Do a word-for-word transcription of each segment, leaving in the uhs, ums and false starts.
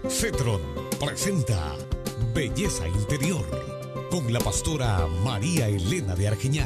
Cetron presenta Belleza Interior con la pastora María Elena de Argeñal.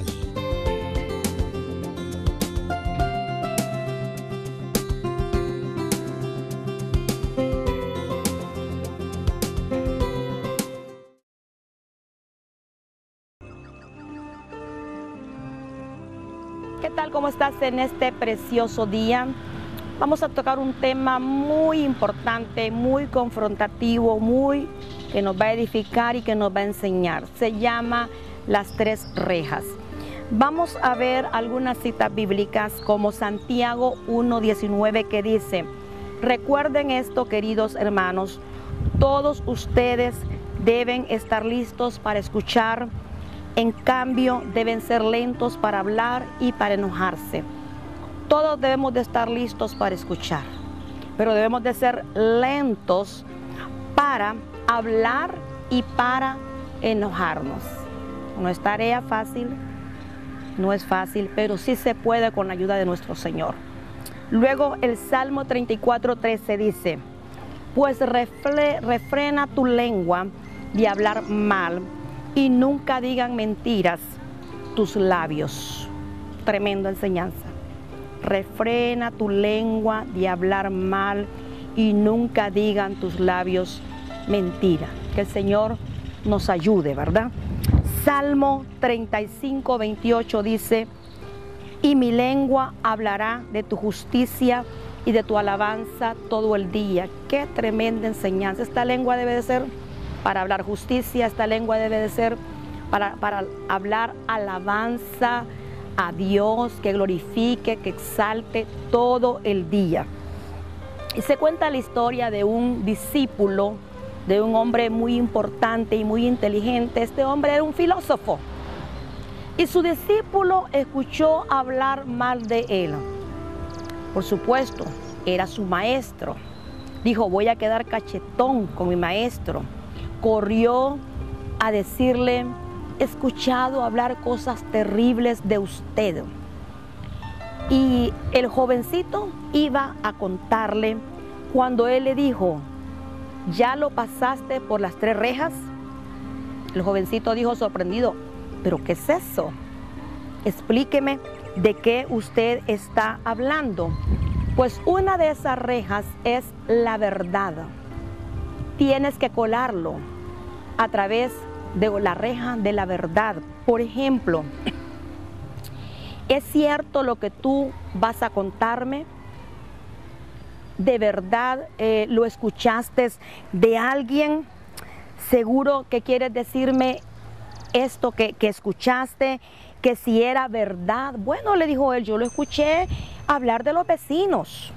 ¿Qué tal? ¿Cómo estás en este precioso día? Vamos a tocar un tema muy importante, muy confrontativo, muy que nos va a edificar y que nos va a enseñar. Se llama las tres rejas. Vamos a ver algunas citas bíblicas como Santiago uno diecinueve que dice: recuerden esto, queridos hermanos, todos ustedes deben estar listos para escuchar. En cambio, deben ser lentos para hablar y para enojarse. Todos debemos de estar listos para escuchar, pero debemos de ser lentos para hablar y para enojarnos. No es tarea fácil, no es fácil, pero sí se puede con la ayuda de nuestro Señor. Luego el Salmo treinta y cuatro, trece dice: pues refre, refrena tu lengua de hablar mal y nunca digan mentiras tus labios. Tremenda enseñanza. Refrena tu lengua de hablar mal y nunca digan tus labios mentira. Que el Señor nos ayude, ¿verdad? Salmo treinta y cinco, veintiocho dice: y mi lengua hablará de tu justicia y de tu alabanza todo el día. Qué tremenda enseñanza. Esta lengua debe de ser para hablar justicia, esta lengua debe de ser para, para hablar alabanza a Dios, que glorifique, que exalte todo el día. Y se cuenta la historia de un discípulo, de un hombre muy importante y muy inteligente. Este hombre era un filósofo. Y su discípulo escuchó hablar mal de él. Por supuesto, era su maestro. Dijo: voy a quedar cachetón con mi maestro. Corrió a decirle: he escuchado hablar cosas terribles de usted. Y el jovencito iba a contarle cuando él le dijo: ¿ya lo pasaste por las tres rejas? El jovencito dijo sorprendido: ¿pero qué es eso? Explíqueme de qué usted está hablando. Pues una de esas rejas es la verdad. Tienes que colarlo a través de la reja de la verdad. Por ejemplo, ¿es cierto lo que tú vas a contarme? ¿De verdad eh, lo escuchaste de alguien? ¿Seguro que quieres decirme esto que, que escuchaste, que si era verdad? Bueno, le dijo él, yo lo escuché hablar de los vecinos.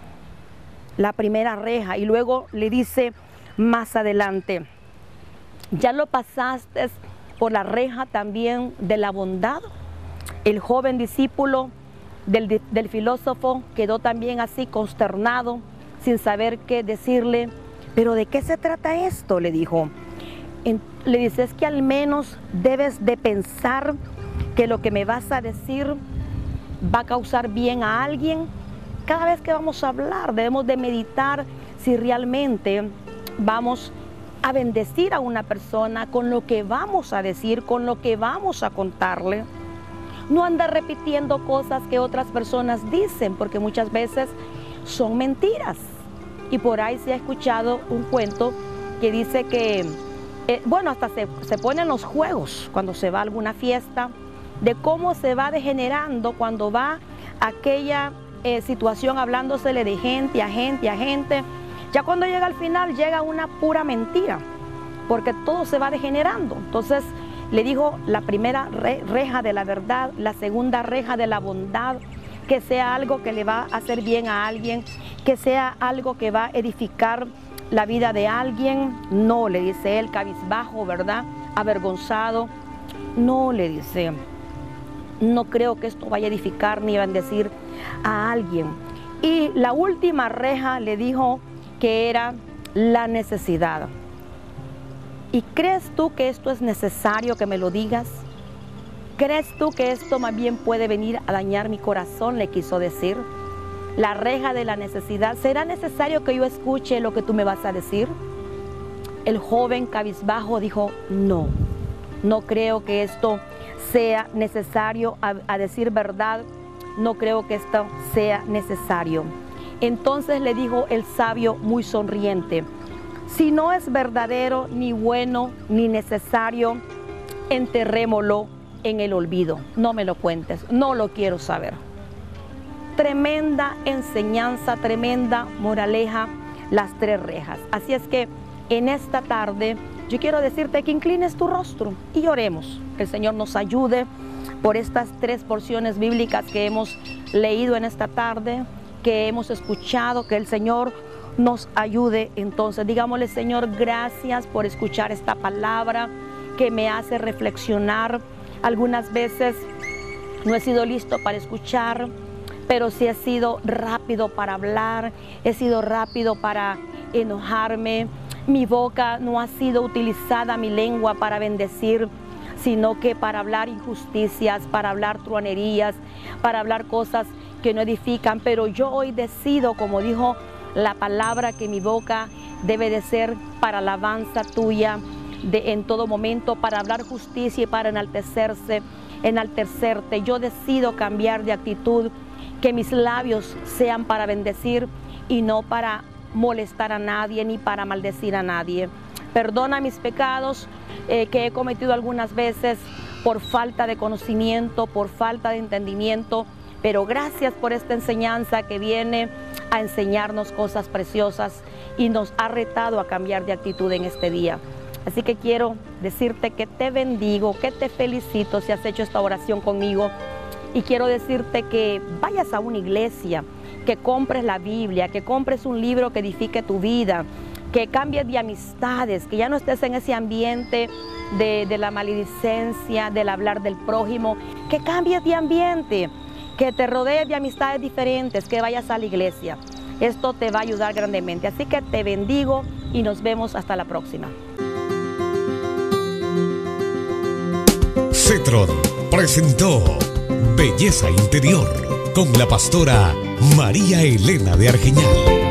La primera reja. Y luego le dice más adelante: ¿ya lo pasaste por la reja también de la bondad? El joven discípulo del, del filósofo quedó también así consternado, sin saber qué decirle. ¿Pero de qué se trata esto?, le dijo. En, le dice: es que al menos debes de pensar que lo que me vas a decir va a causar bien a alguien. Cada vez que vamos a hablar debemos de meditar si realmente vamos a bendecir a una persona con lo que vamos a decir, con lo que vamos a contarle. No andar repitiendo cosas que otras personas dicen, porque muchas veces son mentiras. Y por ahí se ha escuchado un cuento que dice que, eh, bueno, hasta se, se ponen los juegos cuando se va a alguna fiesta, de cómo se va degenerando cuando va aquella eh, situación hablándosele de gente a gente a gente. Ya cuando llega al final, llega una pura mentira, porque todo se va degenerando. Entonces le dijo: la primera re, reja de la verdad, la segunda reja de la bondad, que sea algo que le va a hacer bien a alguien, que sea algo que va a edificar la vida de alguien. No, le dice él, cabizbajo, ¿verdad? Avergonzado. No, le dice, no creo que esto vaya a edificar ni a bendecir a alguien. Y la última reja le dijo que era la necesidad. ¿Y crees tú que esto es necesario que me lo digas? ¿Crees tú que esto más bien puede venir a dañar mi corazón?, le quiso decir. la reja de la necesidad. ¿Será necesario que yo escuche lo que tú me vas a decir? El joven cabizbajo dijo, no, no creo que esto sea necesario. A, a decir verdad, no creo que esto sea necesario. Entonces le dijo el sabio muy sonriente, si no es verdadero, ni bueno, ni necesario, enterrémoslo en el olvido. No me lo cuentes, no lo quiero saber. Tremenda enseñanza, tremenda moraleja, las tres rejas. Así es que en esta tarde yo quiero decirte que inclines tu rostro y oremos. Que el Señor nos ayude por estas tres porciones bíblicas que hemos leído en esta tarde, que hemos escuchado, que el Señor nos ayude. Entonces digámosle, Señor, gracias por escuchar esta palabra que me hace reflexionar. Algunas veces no he sido listo para escuchar, pero sí he sido rápido para hablar, he sido rápido para enojarme. Mi boca no ha sido utilizada, mi lengua, para bendecir, sino que para hablar injusticias, para hablar truanerías, para hablar cosas que no edifican. Pero yo hoy decido, como dijo la palabra, que mi boca debe de ser para alabanza tuya de, en todo momento, para hablar justicia y para enaltecerse, enaltecerte. Yo decido cambiar de actitud, que mis labios sean para bendecir y no para molestar a nadie ni para maldecir a nadie. Perdona mis pecados eh, que he cometido algunas veces por falta de conocimiento, por falta de entendimiento, pero gracias por esta enseñanza que viene a enseñarnos cosas preciosas y nos ha retado a cambiar de actitud en este día. Así que quiero decirte que te bendigo, que te felicito si has hecho esta oración conmigo, y quiero decirte que vayas a una iglesia, que compres la Biblia, que compres un libro que edifique tu vida, que cambies de amistades, que ya no estés en ese ambiente de, de la maledicencia, del hablar del prójimo, que cambies de ambiente, que te rodees de amistades diferentes, que vayas a la iglesia. Esto te va a ayudar grandemente. Así que te bendigo y nos vemos hasta la próxima. Cetron presentó Belleza Interior con la pastora María Elena de Argeñal.